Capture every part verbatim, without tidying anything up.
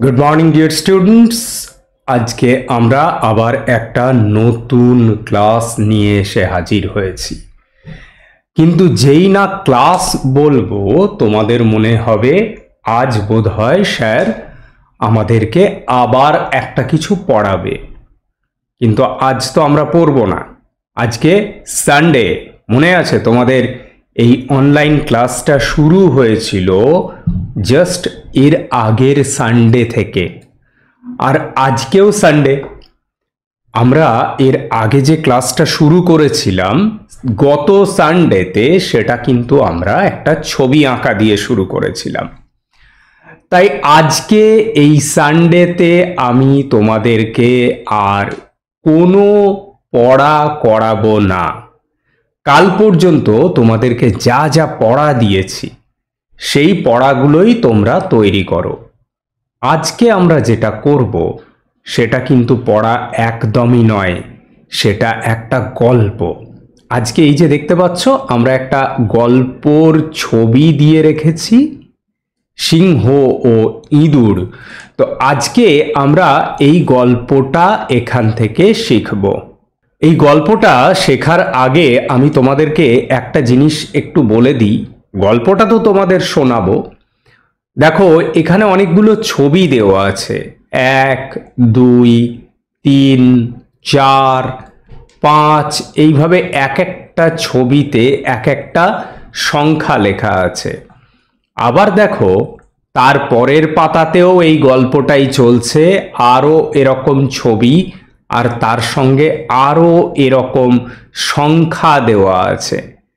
Good morning dear students. আজকে আমরা আবার একটা নতুন ক্লাস নিয়ে এসে হাজির হয়েছি, কিন্তু যেই না ক্লাস বলবো তোমাদের মনে হবে আজ বোধহয় স্যার আমাদেরকে আবার একটা কিছু পড়াবে। কিন্তু আজ তো আমরা পড়বো না, আজকে সানডে। মনে আছে তোমাদের এই অনলাইন ক্লাসটা শুরু হয়েছিল জাস্ট এর আগের সানডে থেকে, আর আজকেও সানডে। আমরা এর আগে যে ক্লাসটা শুরু করেছিলাম গত সানডেতে, সেটা কিন্তু আমরা একটা ছবি আঁকা দিয়ে শুরু করেছিলাম। তাই আজকে এই সানডেতে আমি তোমাদেরকে আর কোনো পড়া করাবো না। কাল পর্যন্ত তোমাদেরকে যা যা পড়া দিয়েছি সেই পড়াগুলোই তোমরা তৈরি করো। আজকে আমরা যেটা করব সেটা কিন্তু পড়া একদমই নয়, সেটা একটা গল্প। আজকে এই যে দেখতে পাচ্ছ আমরা একটা গল্পর ছবি দিয়ে রেখেছি, সিংহ ও ইঁদুর। তো আজকে আমরা এই গল্পটা এখান থেকে শিখব। এই গল্পটা শেখার আগে আমি তোমাদেরকে একটা জিনিস একটু বলে দিই। গল্পটা তো তোমাদের শোনাবো। দেখো এখানে অনেকগুলো ছবি দেওয়া আছে, এক দুই তিন চার পাঁচ, এইভাবে এক একটা ছবিতে এক একটা সংখ্যা লেখা আছে। আবার দেখো তার পরের পাতাতেও এই গল্পটাই চলছে, আরও এরকম ছবি আর তার সঙ্গে আরও এরকম সংখ্যা দেওয়া আছে।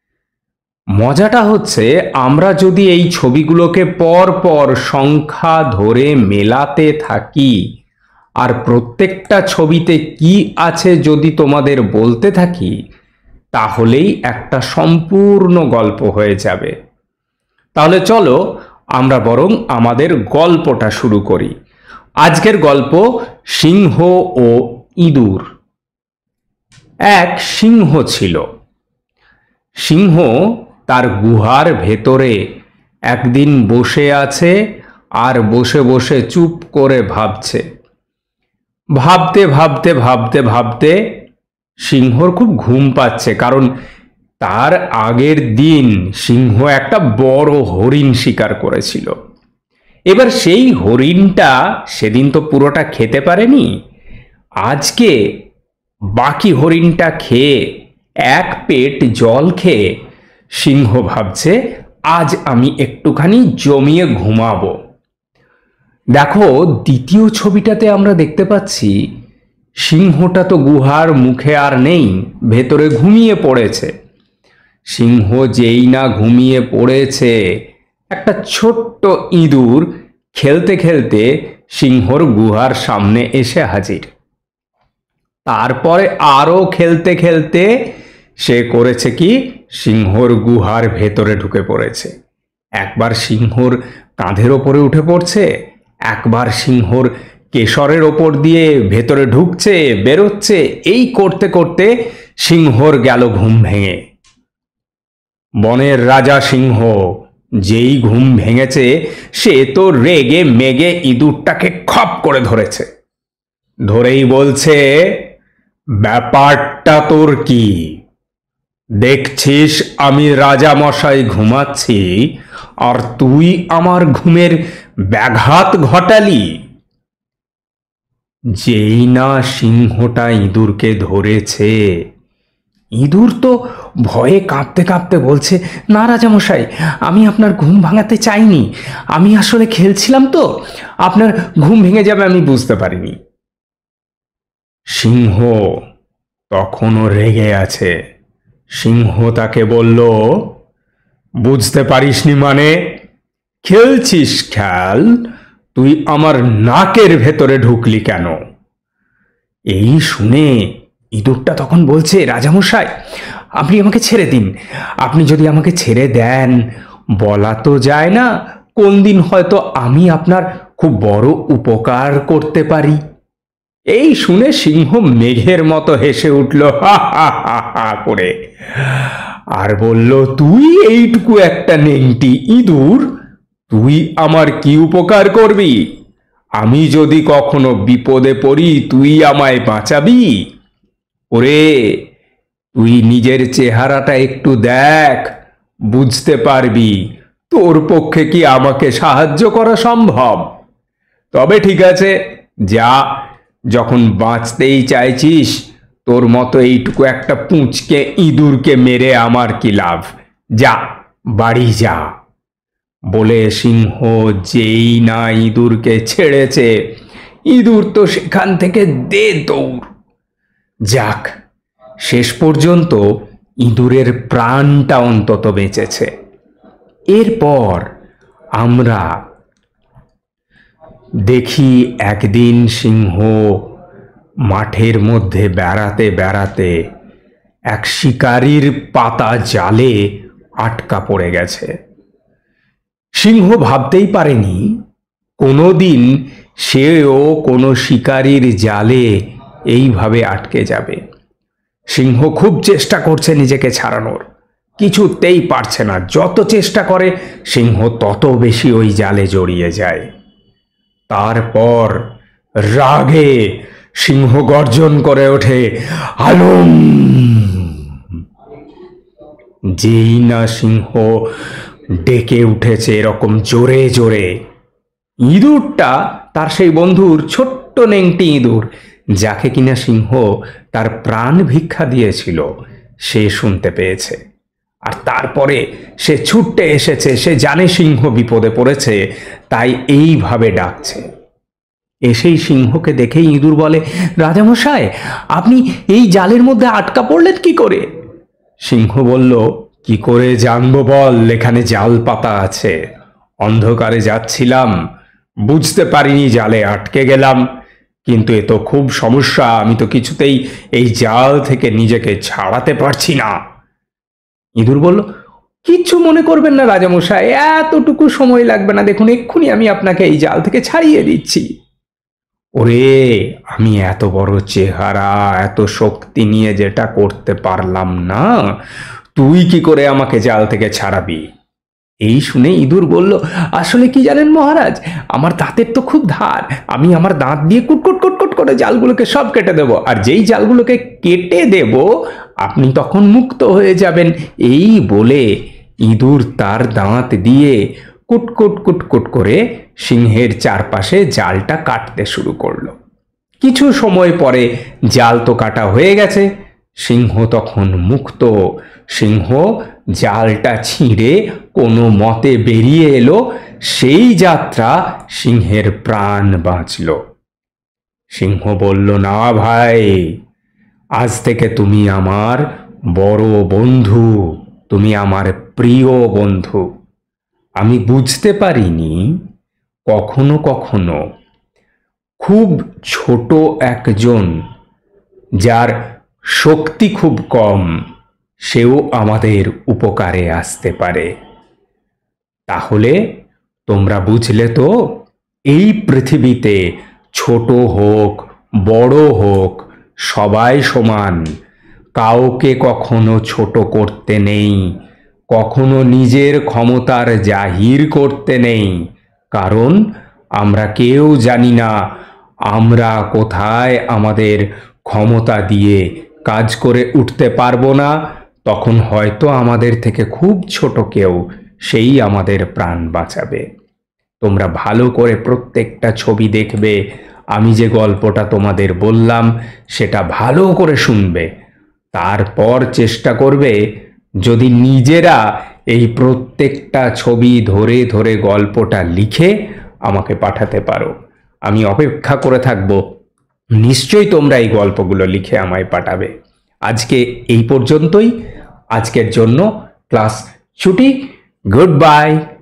মজাটা হচ্ছে আমরা যদি এই ছবিগুলোকে পর পর সংখ্যা ধরে মেলাতে থাকি আর প্রত্যেকটা ছবিতে কি আছে যদি তোমাদের বলতে থাকি, তাহলেই একটা সম্পূর্ণ গল্প হয়ে যাবে। তাহলে চলো আমরা বরং আমাদের গল্পটা শুরু করি। আজকের গল্প সিংহ ও ইঁদুর। এক সিংহ ছিল। সিংহ তার গুহার ভেতরে একদিন বসে আছে আর বসে বসে চুপ করে ভাবছে। ভাবতে ভাবতে ভাবতে ভাবতে সিংহর খুব ঘুম পাচ্ছে, কারণ তার আগের দিন সিংহ একটা বড় হরিণ শিকার করেছিল। এবার সেই হরিণটা সেদিন তো পুরোটা খেতে পারেনি, আজকে বাকি হরিণটা খেয়ে এক পেট জল খেয়ে সিংহ ভাবছে আজ আমি একটুখানি জমিয়ে ঘুমাবো। দেখো দ্বিতীয় ছবিটাতে আমরা দেখতে পাচ্ছি সিংহটা তো গুহার মুখে আর নেই, ভেতরে ঘুমিয়ে পড়েছে। সিংহ যেই না ঘুমিয়ে পড়েছে, একটা ছোট্ট ইঁদুর খেলতে খেলতে সিংহর গুহার সামনে এসে হাজির। তারপরে আরো খেলতে খেলতে সে করেছে কি, সিংহর গুহার ভেতরে ঢুকে পড়েছে। একবার সিংহর কাঁধের ওপরে উঠে পড়ছে, একবার সিংহর কেশরের ওপর দিয়ে ভেতরে ঢুকছে বেরোচ্ছে। এই করতে করতে সিংহর গেল ঘুম ভেঙে। বনের রাজা সিংহ যেই ঘুম ভেঙেছে, সে তো রেগে মেগে ইঁদুরটাকে খপ করে ধরেছে। ধরেই বলছে, ব্যাপারটা তোর কি? দেখছিস আমি রাজা মশাই ঘুমাচ্ছি আর তুই আমার ঘুমের ব্যাঘাত ঘটালি। যেই না সিংহটা ইঁদুরকে ধরেছে, ইঁদুর তো ভয়ে কাঁপতে কাঁপতে বলছে, না রাজামশাই, আমি আপনার ঘুম ভাঙাতে চাইনি, আমি আসলে খেলছিলাম তো, আপনার ঘুম ভেঙে যাবে আমি বুঝতে পারিনি। সিংহ তখনও রেগে আছে। সিংহ তাকে বলল, বুঝতে পারিসনি মানে? খেলছিস খেল, তুই আমার নাকের ভেতরে ঢুকলি কেন? এই শুনে ইঁদুরটা তখন বলছে, রাজামশাই আপনি আমাকে ছেড়ে দিন, আপনি যদি আমাকে ছেড়ে দেন, বলা তো যায় না কোন দিন হয়তো আমি আপনার খুব বড় উপকার করতে পারি। এই শুনে সিংহ মেঘের মতো হেসে উঠল হা হা হা হা করে, আর বলল, তুই এইটুকু একটা নেংটি ইঁদুর, তুই আমার কি উপকার করবি? আমি যদি কখনো বিপদে পড়ি তুই আমায় বাঁচাবি? ওরে, তুই নিজের চেহারাটা একটু দেখ, বুঝতে পারবি তোর পক্ষে কি আমাকে সাহায্য করা সম্ভব। তবে ঠিক আছে, যা, যখন বাঁচতেই চাইছিস, তোর মতো এইটুকু একটা পুঁচকে ইঁদুরকে মেরে আমার কি লাভ, যা বাড়ি যা। বলে সিংহ যেই না ইঁদুরকে ছেড়েছে, ইঁদুর তো সেখান থেকে দে দৌড়। যাক, শেষ পর্যন্ত ইঁদুরের প্রাণটা অন্তত বেঁচেছে। এরপর আমরা দেখি একদিন সিংহ মাঠের মধ্যে বেড়াতে বেড়াতে এক শিকারীর পাতা জালে আটকা পড়ে গেছে। সিংহ ভাবতেই পারেনি কোনোদিন সেও কোনো শিকারীর জালে এইভাবে আটকে যাবে। সিংহ খুব চেষ্টা করছে নিজেকে ছাড়ানোর, কিছুতেই পারছে না। যত চেষ্টা করে সিংহ তত বেশি ওই জালে জড়িয়ে যায়। তারপর রাগে সিংহ গর্জন করে ওঠে, আলম! যেই না সিংহ ডেকে উঠেছে এরকম জোরে জোরে, ইঁদুরটা, তার সেই বন্ধুর ছোট্ট নেংটি ইঁদুর, যাকে কিনা সিংহ তার প্রাণ ভিক্ষা দিয়েছিল, সে শুনতে পেয়েছে। আর তারপরে সে ছুটতে এসেছে। সে জানে সিংহ বিপদে পড়েছে, তাই এইভাবে ডাকছে। এসেই সিংহকে দেখেই ইঁদুর বলে, রাজামশাই, আপনি এই জালের মধ্যে আটকা পড়লেন কি করে? সিংহ বলল, কি করে জানবো বল, এখানে জাল পাতা আছে। অন্ধকারে যাচ্ছিলাম, বুঝতে পারিনি জালে আটকে গেলাম, কিন্তু এ তো খুব সমস্যা, আমি তো কিছুতেই এই জাল থেকে নিজেকে ছাড়াতে পারছি না। ইঁদুর বলল, কিচ্ছু মনে করবেন না রাজামশাই, এতটুকু সময় লাগবে না, দেখুন এক্ষুনি আমি আপনাকে এই জাল থেকে ছাড়িয়ে দিচ্ছি। ওরে, আমি এত বড় চেহারা, এত শক্তি নিয়ে যেটা করতে পারলাম না, তুই কি করে আমাকে জাল থেকে ছাড়াবি? এই শুনে ইঁদুর বলল, আসলে কি জানেন মহারাজ, আমার দাঁতের তো খুব ধার, আমি আমার দাঁত দিয়ে কুটকুট কুটকুট করে জালগুলোকে সব কেটে দেব, আর যেই জালগুলোকে কেটে দেব আপনি তখন মুক্ত হয়ে যাবেন। এই বলে ইঁদুর তার দাঁত দিয়ে কুটকুট কুটকুট করে সিংহের চারপাশে জালটা কাটতে শুরু করলো। কিছু সময় পরে জাল তো কাটা হয়ে গেছে, সিংহ তখন মুক্ত। সিংহ জালটা ছিঁড়ে কোনো মতে বেরিয়ে এলো। সেই যাত্রা সিংহের প্রাণ বাঁচল। সিংহ বলল, না ভাই, আজ থেকে তুমি আমার বড় বন্ধু, তুমি আমার প্রিয় বন্ধু। আমি বুঝতে পারিনি কখনো কখনো খুব ছোট একজন, যার শক্তি খুব কম, সেও আমাদের উপকারে আসতে পারে। তাহলে তোমরা বুঝলে তো, এই পৃথিবীতে ছোট হোক বড় হোক সবাই সমান, কাউকে কখনো ছোট করতে নেই, কখনো নিজের ক্ষমতার জাহির করতে নেই, কারণ আমরা কেউ জানি না আমরা কোথায় আমাদের ক্ষমতা দিয়ে কাজ করে উঠতে পারবো না, তখন হয়তো আমাদের থেকে খুব ছোট কেউ সেই আমাদের প্রাণ বাঁচাবে। তোমরা ভালো করে প্রত্যেকটা ছবি দেখবে, আমি যে গল্পটা তোমাদের বললাম সেটা ভালো করে শুনবে, তারপর চেষ্টা করবে যদি নিজেরা এই প্রত্যেকটা ছবি ধরে ধরে গল্পটা লিখে আমাকে পাঠাতে পারো। আমি অপেক্ষা করে থাকব, নিশ্চয়ই তোমরা এই গল্পগুলো লিখে আমায় পাঠাবে। আজকে এই পর্যন্তই, আজকের জন্য ক্লাস ছুটি, গুড বাই।